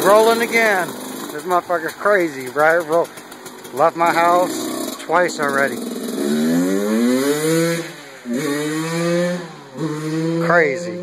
rolling again. This motherfucker's crazy, right? Left my house twice already. Crazy.